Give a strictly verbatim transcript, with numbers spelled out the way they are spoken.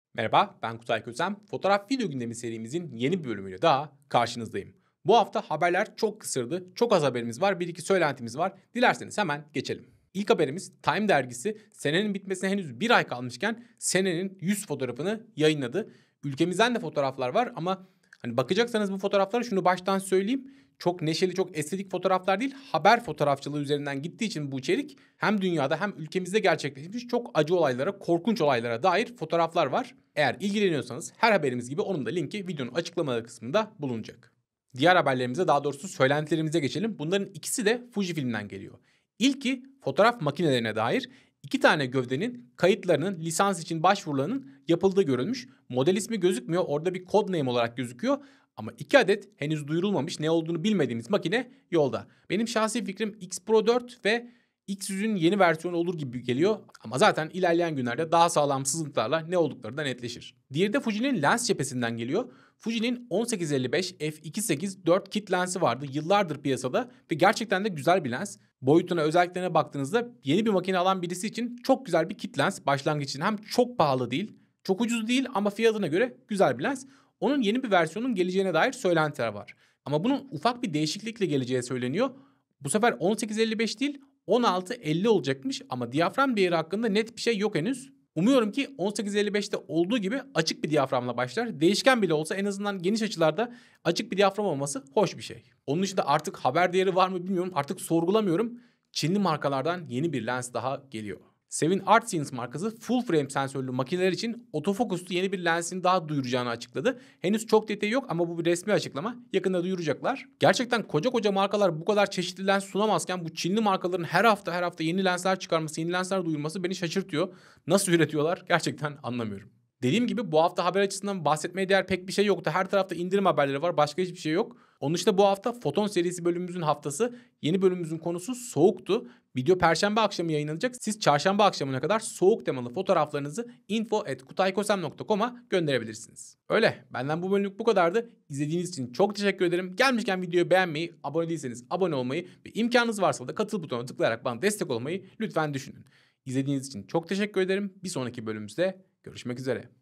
Merhaba, ben Kutay Kösem. Fotoğraf video gündemi serimizin yeni bir bölümüyle daha karşınızdayım. Bu hafta haberler çok kısırdı. Çok az haberimiz var, bir iki söylentimiz var. Dilerseniz hemen geçelim. İlk haberimiz Time dergisi senenin bitmesine henüz bir ay kalmışken senenin yüz fotoğrafını yayınladı. Ülkemizden de fotoğraflar var ama hani bakacaksanız bu fotoğraflara şunu baştan söyleyeyim. Çok neşeli, çok estetik fotoğraflar değil, haber fotoğrafçılığı üzerinden gittiği için bu içerik hem dünyada hem ülkemizde gerçekleşmiş çok acı olaylara, korkunç olaylara dair fotoğraflar var. Eğer ilgileniyorsanız her haberimiz gibi onun da linki videonun açıklamaları kısmında bulunacak. Diğer haberlerimize, daha doğrusu söylentilerimize geçelim. Bunların ikisi de Fujifilm'den geliyor. İlki fotoğraf makinelerine dair iki tane gövdenin kayıtlarının lisans için başvurularının yapıldığı görülmüş. Model ismi gözükmüyor. Orada bir code name olarak gözüküyor. Ama iki adet henüz duyurulmamış, ne olduğunu bilmediğimiz makine yolda. Benim şahsi fikrim X Pro dört ve X yüzün yeni versiyonu olur gibi geliyor. Ama zaten ilerleyen günlerde daha sağlam sızıntılarla ne oldukları da netleşir. Diğeri de Fuji'nin lens cephesinden geliyor. Fuji'nin on sekiz elli beş f iki nokta sekiz dört kit lensi vardı yıllardır piyasada ve gerçekten de güzel bir lens. Boyutuna, özelliklerine baktığınızda yeni bir makine alan birisi için çok güzel bir kit lens başlangıç için. Hem çok pahalı değil, çok ucuz değil ama fiyatına göre güzel bir lens. Onun yeni bir versiyonun geleceğine dair söylentiler var. Ama bunun ufak bir değişiklikle geleceği söyleniyor. Bu sefer on sekiz elli beş değil on altı elli olacakmış ama diyafram değeri hakkında net bir şey yok henüz. Umuyorum ki on sekiz elli beşte olduğu gibi açık bir diyaframla başlar. Değişken bile olsa en azından geniş açılarda açık bir diyafram olması hoş bir şey. Onun dışında artık haber değeri var mı bilmiyorum. Artık sorgulamıyorum. Çinli markalardan yeni bir lens daha geliyor. Sevin Art Scenes markası full frame sensörlü makineler için otofokuslu yeni bir lensini daha duyuracağını açıkladı. Henüz çok detayı yok ama bu bir resmi açıklama. Yakında duyuracaklar. Gerçekten koca koca markalar bu kadar çeşitli lens sunamazken bu Çinli markaların her hafta her hafta yeni lensler çıkarması, yeni lensler duyurması beni şaşırtıyor. Nasıl üretiyorlar gerçekten anlamıyorum. Dediğim gibi bu hafta haber açısından bahsetmeye değer pek bir şey yoktu. Her tarafta indirim haberleri var. Başka hiçbir şey yok. Onun dışında bu hafta Foton serisi bölümümüzün haftası. Yeni bölümümüzün konusu soğuktu. Video perşembe akşamı yayınlanacak. Siz çarşamba akşamına kadar soğuk temalı fotoğraflarınızı info at kutaykosem nokta com'a gönderebilirsiniz. Öyle. Benden bu bölümlük bu kadardı. İzlediğiniz için çok teşekkür ederim. Gelmişken videoyu beğenmeyi, abone değilseniz abone olmayı ve imkanınız varsa da katıl butonuna tıklayarak bana destek olmayı lütfen düşünün. İzlediğiniz için çok teşekkür ederim. Bir sonraki bölümümüzde görüşmek üzere.